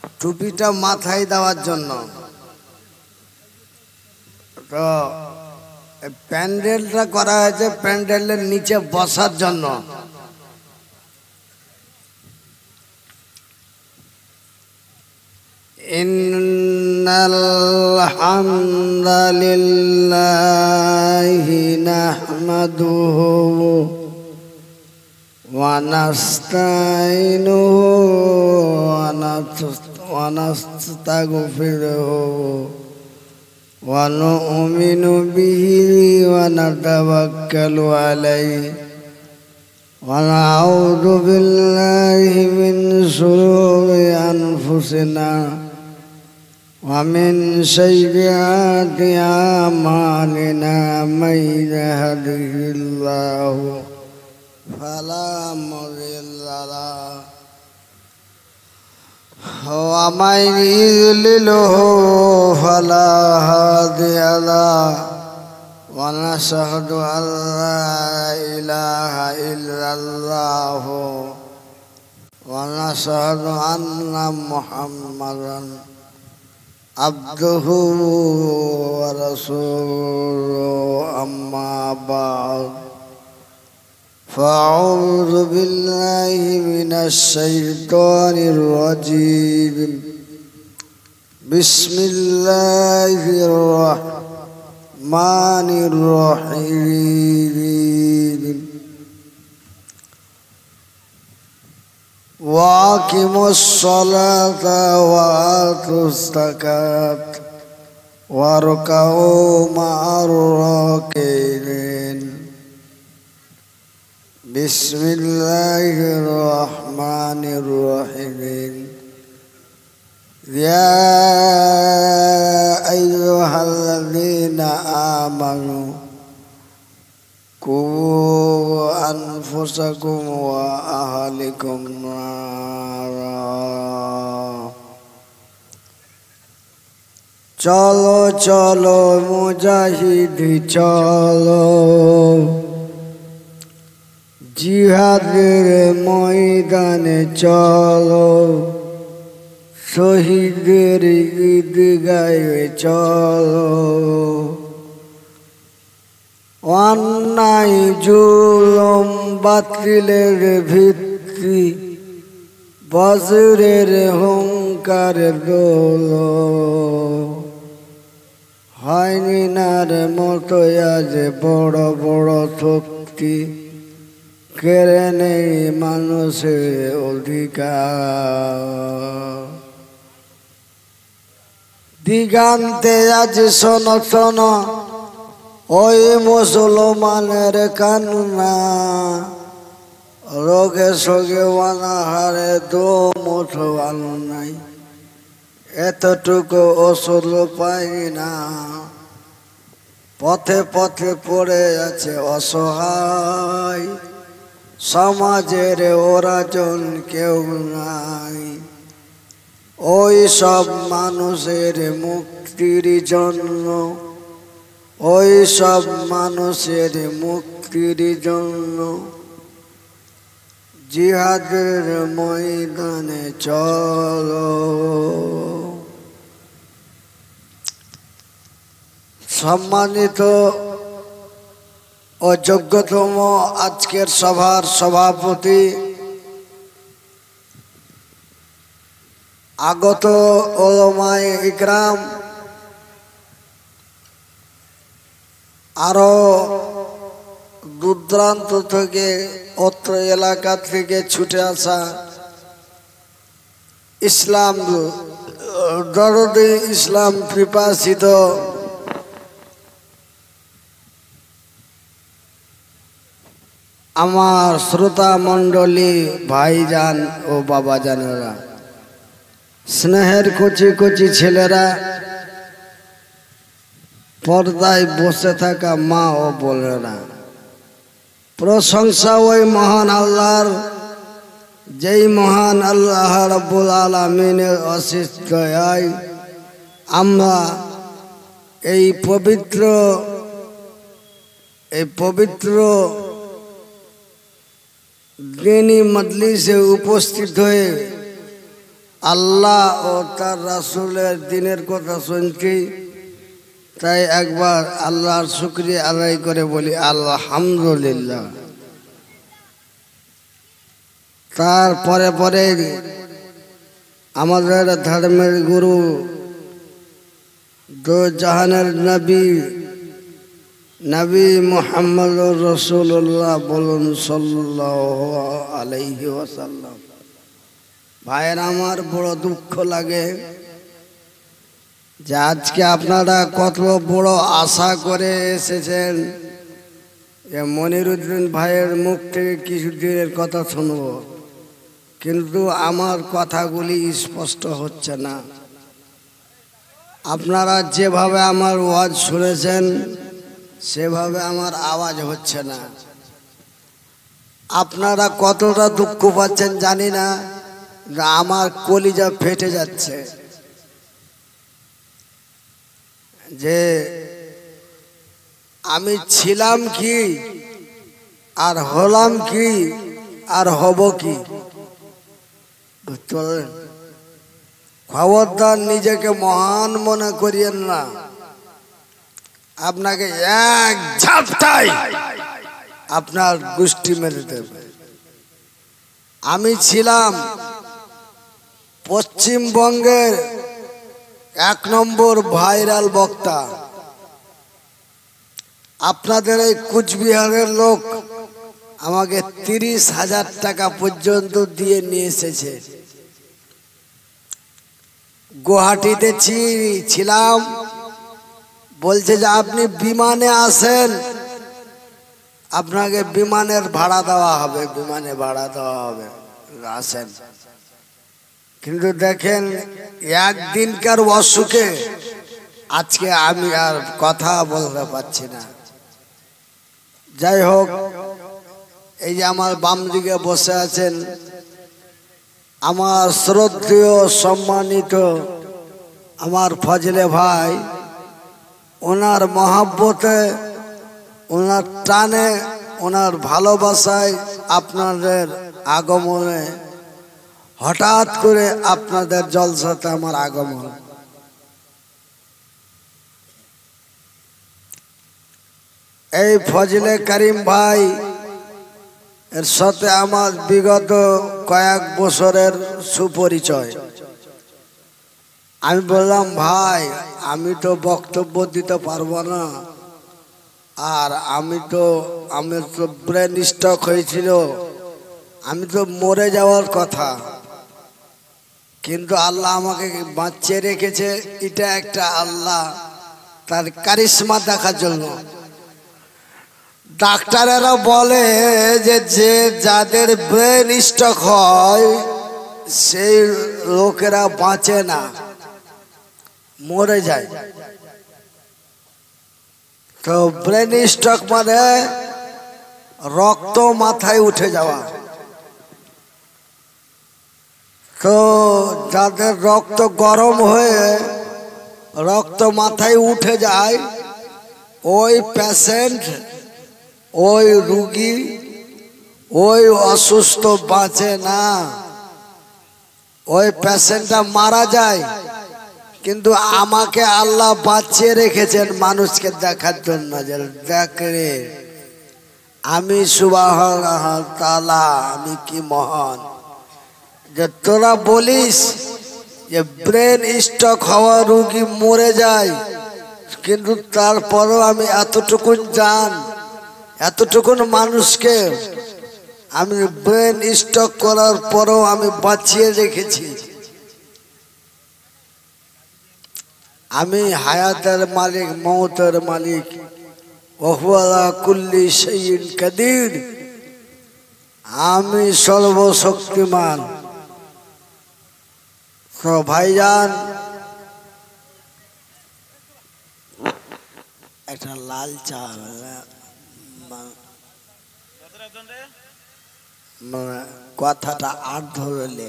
টুপিটা মাথায় দেওয়ার জন্য। তো প্যান্ডেলটা করা হয়েছে প্যান্ডেলের নিচে বসার জন্য। ইন্নাল হামদালিল্লাহি নাহমাদুহু ওয়া নাস্তাইনুহু ওয়া নাস্তাগফিরুহু ওয়া নু'মিনু বিহি ওয়া নাতাওয়াক্কালু আলাইহি ওয়া নাউযু বিল্লাহি মিন শুরুরি আনফুসিনা ওয়া মিন সাইয়্যাতি আমালিনা মান ইয়াহদিহিল্লাহু ফালা মুদিল্লা লাহু ওয়া মান ইউদ্লিলহু ফালা হাদিয়া লাহু ওয়া নাশহাদু আল্লা ইলাহা ইল্লাল্লাহু ওয়া নাশহাদু আন্না মুহাম্মাদান আবদুহু ওয়া রাসূলুহু আম্মা বা'দ فأعوذ بالله من الشيطان الرجيم بسم الله الرحمن الرحيم وأقيموا الصلاة وآتوا الزكاة واركعوا مع الراكعين بسم الله الرحمن الرحيم يا أيها الذين آمنوا قوا أنفسكم وأهلكم نارا চলো চলো মুজাহিদ চলো জিহাদের ময়দানে চলো শহীদের ঈদগাহে চলো অন্যায় জুলুম বাতিলের ভিত্তি বজ্রের হুঙ্কার দোলো হয়নি নার মতো আজ বড় বড় শক্তি কেড়ে নেই মানুষের অধিকার দিগান্তে আজ শোনো শোনো ওই মুসলমানের কান্না রোগে সোগে অনাহারে দম উঠবানো নাই এতটুকু ওষুধ পাই না পথে পথে পড়ে আছে অসহায় সমাজের ওরাজন কেউ নাই ওই সব মানুষের মুক্তির জন্য ওই সব মানুষের মুক্তির জন্য জিহাদের ময়দানে চলো সম্মানিত ও যোগ্যতম আজকের সভার সভাপতি আগত ওলামায়ে ইকরাম আরো দূরদূরান্ত থেকে অত্র এলাকা থেকে ছুটে আসা ইসলাম দরদি ইসলাম পিপাসিত আমার শ্রোতা মণ্ডলী ভাইজান ও বাবাজানেরা স্নেহের কচি কচি ছেলেরা পর্দায় বসে থাকা মা ও বোনেরা প্রশংসা ওই মহান আল্লাহর যেই মহান আল্লাহ রাব্বুল আলামিনের অশেষ দয়ায় আমরা এই পবিত্র দ্বীনি মজলিসে উপস্থিত হয়ে আল্লাহ ও তার রাসূলের দিনের কথা শুনছি, তাই একবার আল্লাহর শুকরিয়া আদায় করে বলি আলহামদুলিল্লাহ। তারপরে পরে আমাদের ধর্মের গুরু দো জাহানের নবী মুহাম্মদ রাসূলুল্লাহ বলুন সাল্লাল্লাহু আলাইহি ওয়াসাল্লাম। ভাইয়ের আমার বড় দুঃখ লাগে যে আজকে আপনারা কত বড় আশা করে এসেছেন যে মনিরুদ্দিন ভাইয়ের মুখ থেকে কিছু দিনের কথা শুনব, কিন্তু আমার কথাগুলি স্পষ্ট হচ্ছে না। আপনারা যেভাবে আমার ওয়াজ শুনেছেন সেভাবে আমার আওয়াজ হচ্ছে না। আপনারা কতটা দুঃখ পাচ্ছেন জানি না, আমার কলিজা ফেটে যাচ্ছে যে আমি ছিলাম কি আর হলাম কি আর হব কি। খবরদার নিজেকে মহান মনে করিয়েন না, আপনাকে এক ঝাপটায় আপনার গোষ্ঠী মেরে দেবে। আমি ছিলাম পশ্চিমবঙ্গের 1 নম্বর ভাইরাল বক্তা। আপনাদের এই কুচবিহারের লোক আমাকে 30,000 টাকা পর্যন্ত দিয়ে নিয়ে এসেছে। গুয়াহাটিতে ছিলাম, বলছে যে আপনি বিমানে আসেন, আপনাকে বিমানের ভাড়া দেওয়া হবে, বিমানে ভাড়া দেওয়া হবে, আসেন। কিন্তু দেখেন একদিনকার অসুখে আজকে আমি আর কথা বলতে পারছি না। যাই হোক, এই যে আমার বাম দিকে বসে আছেন আমার শ্রদ্ধেয় সম্মানিত আমার ফজলে ভাই, ওনার মহাব্বতে, ওনার টানে, ওনার ভালোবাসায়, আপনাদের আগমনে হঠাৎ করে আপনাদের জলসাতে আমার আগমন। এই ফজলে করিম ভাই এর সাথে আমার বিগত কয়েক বছরের সুপরিচয়। আমি বললাম, ভাই আমি তো বক্তব্য দিতে পারবো না, আর আমার তো ব্রেন স্ট্রোক হয়েছিল, আমি তো মরে যাওয়ার কথা, কিন্তু আল্লাহ আমাকে বাঁচিয়ে রেখেছে। এটা একটা আল্লাহ তার কারিশমা দেখার জন্য। ডাক্তারেরা বলে যে যাদের ব্রেন স্ট্রোক হয় সেই লোকেরা বাঁচে না, মরে যায়। তো ব্রেন স্ট্রোক মানে রক্ত মাথায় উঠে যাওয়া। তো যাদের রক্ত গরম হয়ে রক্ত মাথায় উঠে যায়, ওই পেশেন্ট, ওই রুগী, ওই অসুস্থ বাঁচে না, ওই পেশেন্টটা মারা যায়। কিন্তু আমাকে আল্লাহ বাঁচিয়ে রেখেছেন মানুষকে দেখার জন্য, যে দেখে আমি সুবহানাহু তাআলা, আমি কি মহান। যে তোরা বলিস যে ব্রেন স্ট্রোক হওয়া রুগী মরে যায়, কিন্তু তারপরও আমি এতটুকুন মানুষকে আমি ব্রেন স্ট্রোক করার পরও আমি বাঁচিয়ে রেখেছি। আমি হায়াতের মালিক, মওতের মালিক, ওয়া হুয়া আলা কুল্লি শাইইন কাদির, আমি সর্বশক্তিমান। তো ভাইজান, একটা লাল চা কথাটা আর ধরলে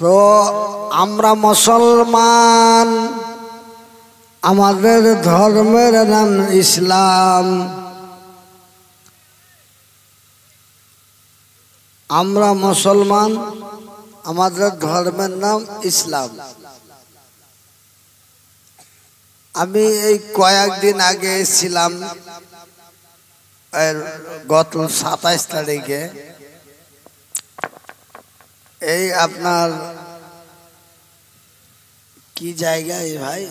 তো আমরা মুসলমান, আমাদের ধর্মের নাম ইসলাম। আমরা মুসলমান, আমাদের ধর্মের নাম ইসলাম। আমি এই কয়েকদিন আগে এসেছিলাম, গত 27 তারিখে। এই আপনার কি জায়গায় ভাই,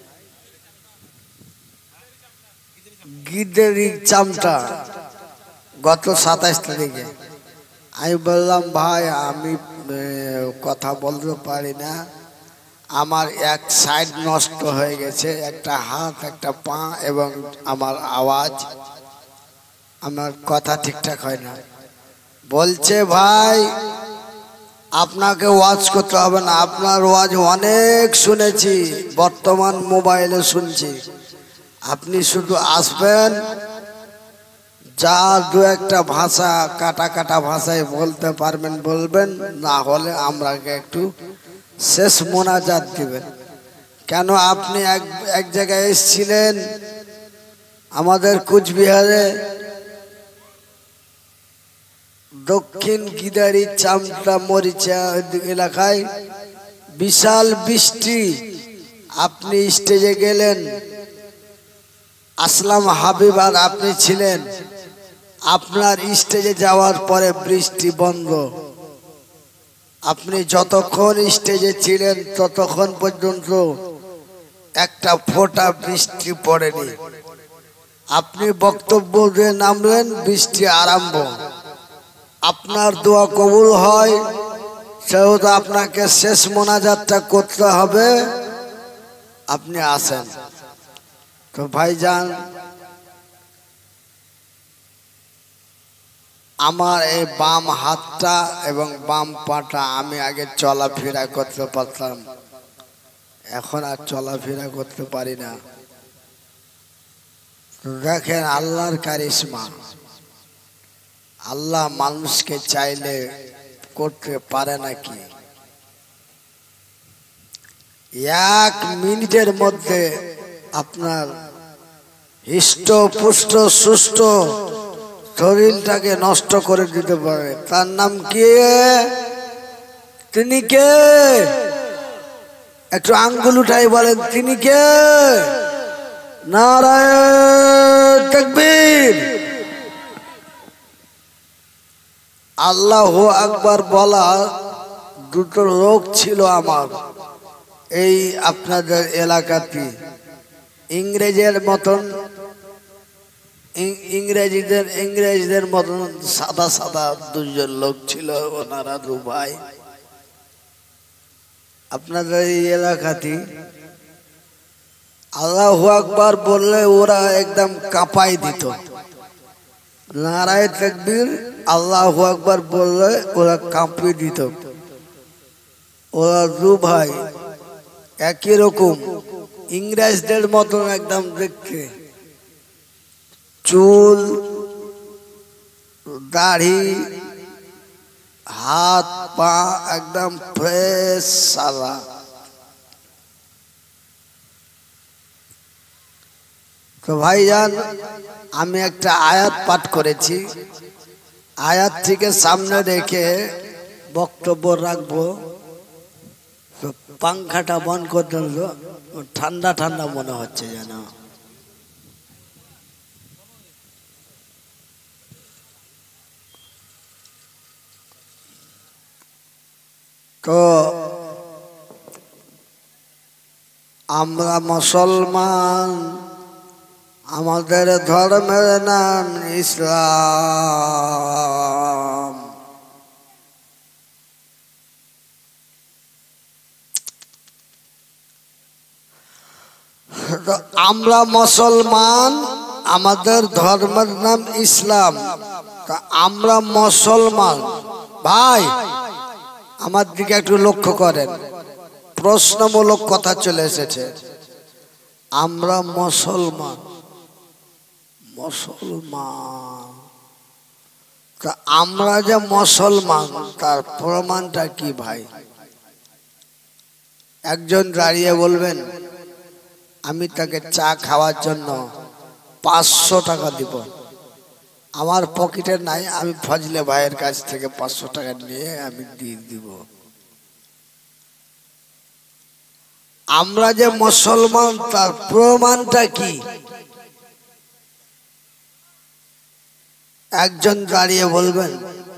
গিদেরি চামটা, গত 27 তারিখে। আমি বললাম ভাই আমি কথা বলতে পারি না, আমার এক সাইড নষ্ট হয়ে গেছে, একটা হাত একটা পা, এবং আমার আওয়াজ, আমার কথা ঠিকঠাক হয় না। বলছে ভাই আপনাকে ওয়াজ করতে হবে না, আপনার ওয়াজ অনেক শুনেছি, বর্তমান মোবাইলে শুনছি। আপনি শুধু আসবেন, যা দু একটা ভাষা কাটা কাটা ভাষায় বলতে পারবেন বলবেন, না হলে আমরাকে একটু শেষ মোনাজাত দিবেন। কেন আপনি এক জায়গায় এসেছিলেন আমাদের কুচবিহারে, দক্ষিণ গিদারি চামটা মরিচা এলাকায় বিশাল বৃষ্টি, আপনি স্টেজে গেলেন, আসলাম হাবিব আর আপনি ছিলেন। আপনার স্টেজে যাওয়ার পরে বৃষ্টি বন্ধ। আপনি যতক্ষণ স্টেজে ছিলেন ততক্ষণ পর্যন্ত একটা ফোঁটা বৃষ্টি পড়েনি। আপনি বক্তব্য দিয়ে নামলেন, বৃষ্টি আরম্ভ। আপনার দোয়া কবুল হয়, সেহেতু আপনাকে শেষ মোনাজাতটা করতে হবে, আপনি আসেন। তো ভাইজান, আমার এই বাম হাতটা এবং বাম পাটা আমি আগে চলাফেরা করতে পারতাম, এখন আর চলাফেরা করতে পারি না। দেখেন আল্লাহর কারিশমা, আল্লাহ মানুষকে চাইলে করতে পারে নাকি। 1 মিনিটের মধ্যে আপনার হৃষ্ট পুষ্ট সুস্থ শরীরটাকে নষ্ট করে দিতে পারে। তার নাম কি? তিনি কে? একটু আঙ্গুল উঠাই বলেন, তিনি কে? নারায়ে তাকবীর। আল্লাহু আকবার বলা দুটো লোক ছিল আমার এই আপনাদের এলাকাতে, ইংরেজদের মতন সাদা সাদা দুজন লোক ছিল, ওনারা 2 ভাই। আপনাদের এই এলাকাতে আল্লাহু আকবার বললে ওরা একদম কাঁপাই দিত। নারায়ে তাকবীর আল্লাহু আকবার বললে ওরা কাঁপিয়ে দিত। ওরা 2 ভাই একই রকম, ইংরেজদের মতন একদম দেখতে, চুল দাড়ি হাত পা একদম ফ্রেশ সাদা। তো ভাইজান, আমি একটা আয়াত পাঠ করেছি, আয়াত থেকে সামনে রেখে বক্তব্য রাখবো। তো পাংখাটা বন্ধ করতে হলো, ঠান্ডা ঠান্ডা মনে হচ্ছে যেন। তো আমরা মুসলমান, আমাদের ধর্মের নাম ইসলাম। আমরা মুসলমান, আমাদের ধর্মের নাম ইসলাম। আমরা মুসলমান ভাই, আমার দিকে একটু লক্ষ্য করেন, প্রশ্নমূলক কথা চলে এসেছে। আমরা মুসলমান, তা আমরা যে মুসলমান তার প্রমাণটা কি ভাই? একজন দাঁড়িয়ে বলবেন আমি তাকে চা খাওয়ার জন্য 500 টাকা দিব। আমার পকেটে নাই, আমি ফজলে ভাইয়ের কাছ থেকে 500 টাকা নিয়ে আমি দিয়ে দিব। আমরা যে মুসলমান তার প্রমাণটা কি? একজন দাঁড়িয়ে বলবেন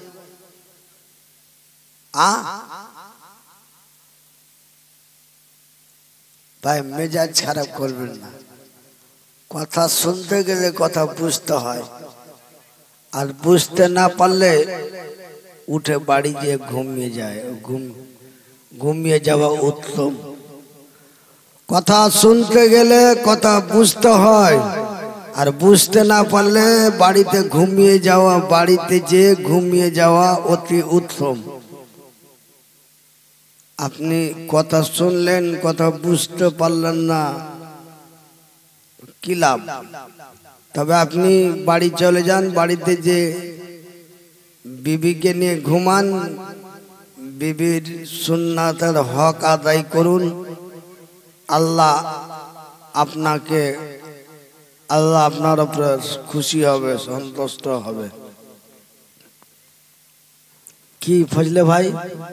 ভাই মেজাজ খারাপ করবেন না, কথা শুনতে গেলে কথা বুঝতে হয়, আর বুঝতে না পারলে উঠে বাড়ি গিয়ে ঘুমিয়ে যাওয়া উত্তম। কথা শুনতে গেলে কথা বুঝতে হয়, আর বুঝতে না পারলে বাড়িতে ঘুমিয়ে যাওয়া অতি উত্তম। আপনি কথা শুনলেন, কথা বুঝতে পারলেন না, কি লাভ? তবে আপনি বাড়ি চলে যান, বাড়িতে যে বিবিকে নিয়ে ঘুমান, বিবির সুন্নাতের হক আদায় করুন। আল্লাহ আপনার উপরে খুশি হবে, সন্তুষ্ট হবে। কি ফজলে ভাই,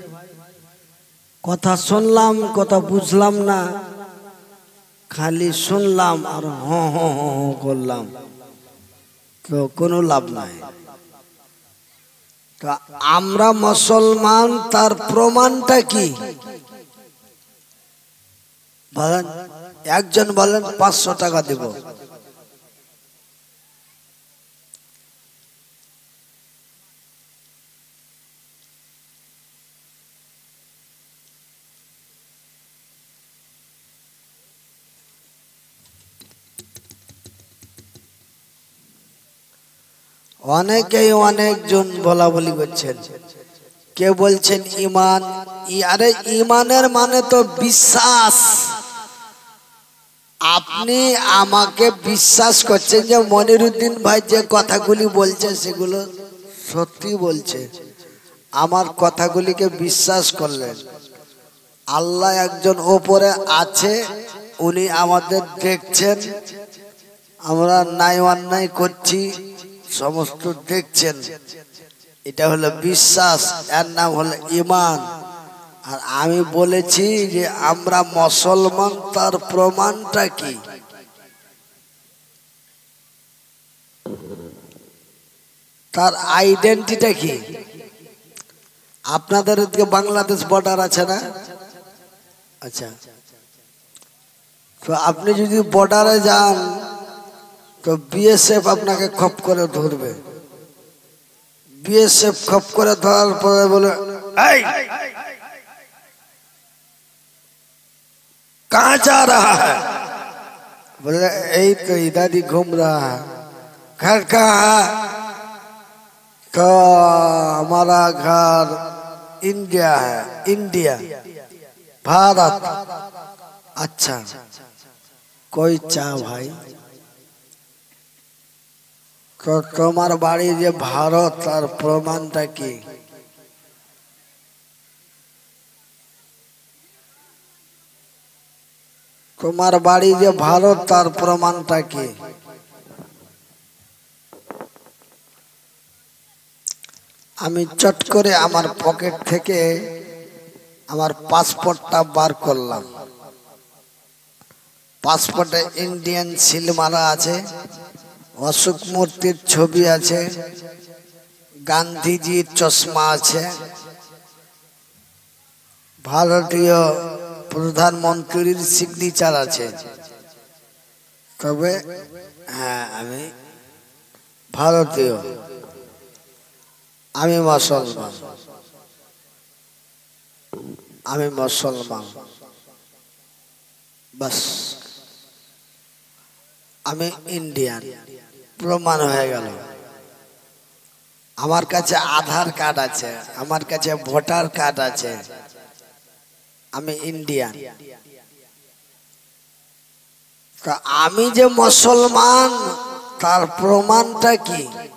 কথা শুনলাম, কথা বুঝলাম না, খালি শুনলাম আর হ হ হ করলাম, তো কোনো লাভ নাই। তো আমরা মুসলমান, তার প্রমাণটা কি বলেন? একজন বলেন 500 টাকা দেব। অনেকেই অনেকজন বলা বলি করছেন, কে বলছেন ইমান। আরে ইমানের মানে তো বিশ্বাস। আপনি আমাকে বিশ্বাস করছেন যে মনিরুদ্দিন ভাই যে কথাগুলি বলছে সেগুলো সত্যি বলছে, আমার কথাগুলিকে বিশ্বাস করলেন। আল্লাহ একজন ওপরে আছে, উনি আমাদের দেখছেন, আমরা ন্যায় অন্যায় করছি সমস্ত দেখছেন, এটা হলো বিশ্বাস, এর নাম হলো ইমান। আর আমি বলেছি যে আমরা মুসলমান, তার প্রমাণটা কি? তার আইডেন্টিটা কি? আপনাদের এদিকে বাংলাদেশ বর্ডার আছে না? আচ্ছা, তো আপনি যদি বর্ডারে যান তো বিএসএফ আপনাকে খপ করে ধরবে। বিএসএফ খপ করে ধরার পরে বলে এই कहाँ जा रहा है? बोले यही तो इधर ही घूम रहा है। घर कहाँ है? तो हमारा घर इंडिया है। इंडिया, भारत। अच्छा, कोई चाह भाई, तो तुम्हार बाड़ी जे भारत और प्रमाणटा की? তোমার বাড়ি যে ভারত, তার প্রমাণটা কি? আমি চট করে আমার পকেট থেকে আমার পাসপোর্টটা বার করলাম। পাসপোর্টে ইন্ডিয়ান সিল মারা আছে, অশোক মূর্তির ছবি আছে, গান্ধীজির চশমা আছে, ভারতীয় প্রধানমন্ত্রীর সিগনেচার আছে। তবে হ্যাঁ, আমি ভারতীয়, আমি মুসলমান, বাস আমি ইন্ডিয়ান, প্রমাণ হয়ে গেল। আমার কাছে আধার কার্ড আছে, আমার কাছে ভোটার কার্ড আছে, আমি ইন্ডিয়ান। আমি যে মুসলমান, তার প্রমাণটা কি?